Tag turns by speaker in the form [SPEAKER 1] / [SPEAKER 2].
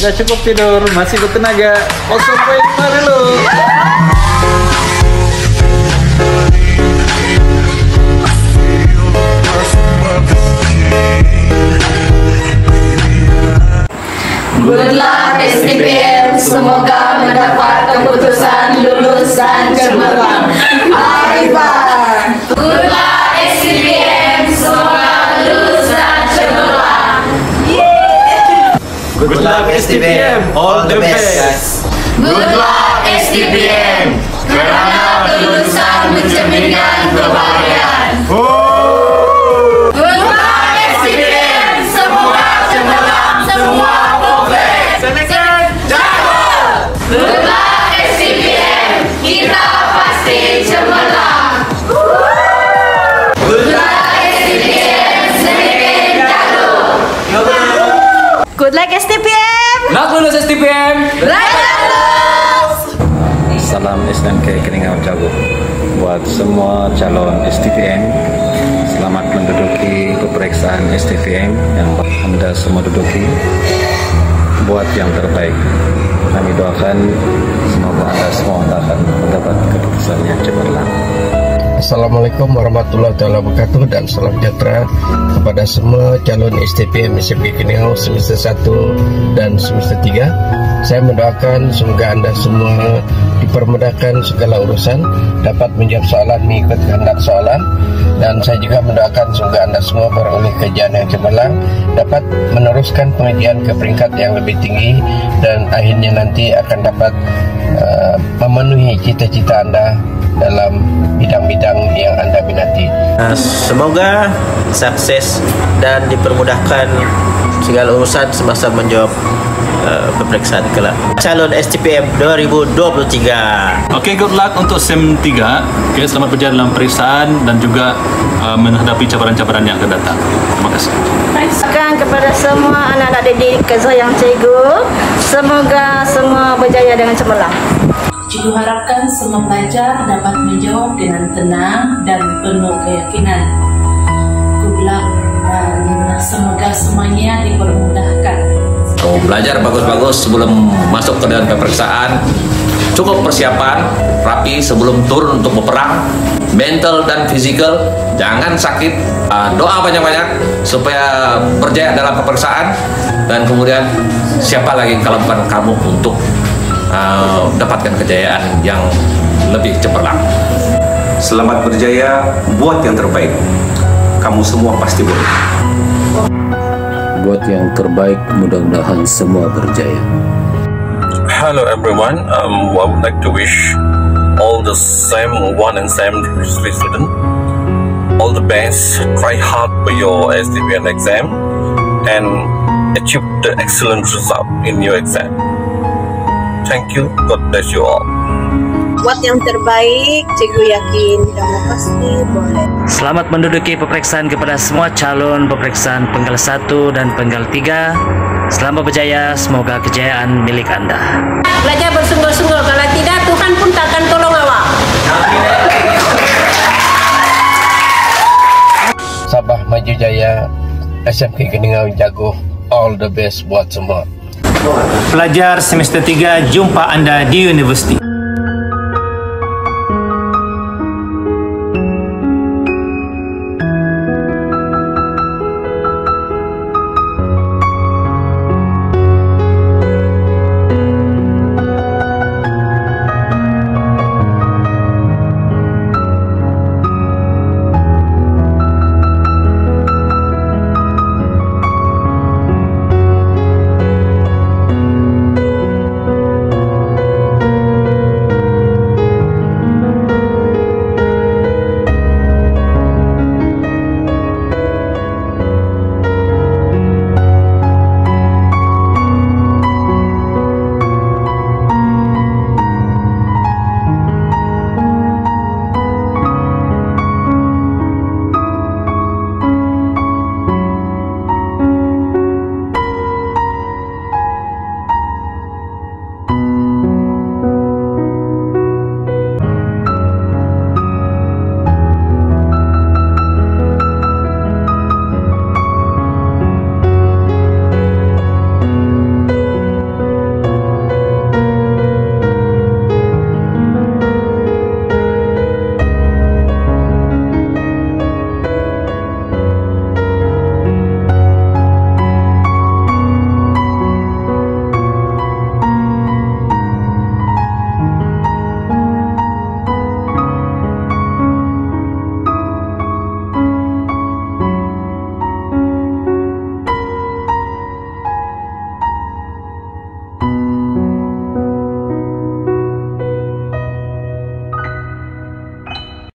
[SPEAKER 1] Tidak cukup tidur, masih bertenaga. 0,5 dulu.
[SPEAKER 2] Good luck STPM, semoga mendapat keputusan lulusan cemerlang. Arifan. Good luck STPM, semoga lulusan cemerlang.
[SPEAKER 3] Good luck STPM, all the best.
[SPEAKER 2] Good luck STPM, kerana lulusan mencerminkan kebahagiaan. Good luck STPM, semoga cemerlang semua. Good luck STPM, kita pasti cemerlang. Good luck STPM, semakin jatuh.
[SPEAKER 4] Good luck STPM.
[SPEAKER 5] Nak lulus STPM.
[SPEAKER 1] Salam SNK Keningau Jago buat semua calon STPM. Selamat menduduki peperiksaan STPM yang Anda semua duduki. Buat yang terbaik. Kami doakan semoga Anda semua akan mendapat keputusan yang cemerlang.
[SPEAKER 6] Assalamualaikum warahmatullahi wabarakatuh dan salam sejahtera kepada semua calon STPM SMK Keningau semester 1 dan semester 3. Saya mendoakan semoga Anda semua dipermudahkan segala urusan, dapat menjawab soalan mengikut kehendak soalan, dan saya juga mendoakan semoga Anda semua beroleh kerjaan yang cemerlang, dapat meneruskan pengajian ke peringkat yang lebih tinggi, dan akhirnya nanti akan dapat memenuhi cita-cita Anda dalam bidang-bidang yang Anda minati.
[SPEAKER 3] Semoga sukses dan dipermudahkan segala urusan semasa menjawab peperiksaan kelak. Calon STPM 2023.
[SPEAKER 5] Oke, good luck untuk SEM 3. Oke, selamat berjalan dalam peperiksaan dan juga menghadapi cabaran-cabaran yang akan datang. Terima kasih.
[SPEAKER 4] Sekarang kepada semua anak-anak didik yang cikgu, semoga semua berjaya dengan cemerlang.
[SPEAKER 7] Cikgu harapkan semua pelajar dapat menjawab dengan tenang dan penuh keyakinan. Good luck dan semoga semuanya dipermudahkan.
[SPEAKER 8] Belajar bagus-bagus sebelum masuk ke dalam peperiksaan. Cukup persiapan rapi sebelum turun untuk berperang. Mental dan fisikal, jangan sakit. Doa banyak-banyak supaya berjaya dalam peperiksaan. Dan kemudian siapa lagi kalau bukan kamu untuk dapatkan kejayaan yang lebih cemerlang.
[SPEAKER 9] Selamat berjaya, buat yang terbaik. Kamu semua pasti boleh.
[SPEAKER 10] Buat yang terbaik, mudah-mudahan semua berjaya.
[SPEAKER 11] Hello everyone, I would like to wish all the SEM 1 and SEM 3 students all the best. Try hard for your STPM exam and achieve the excellent result in your exam. Thank you, God bless you all.
[SPEAKER 4] Buat yang terbaik, cikgu yakin kamu pasti boleh.
[SPEAKER 12] Selamat menduduki peperiksaan kepada semua calon peperiksaan penggal 1 dan penggal 3. Selamat berjaya, semoga kejayaan milik Anda.
[SPEAKER 4] Belajar bersungguh-sungguh, kalau tidak Tuhan pun tak akan tolong awak.
[SPEAKER 6] Sabah Maju Jaya, SMK Keningau Jago, all the best buat semua.
[SPEAKER 13] Pelajar semester 3, jumpa Anda di universiti.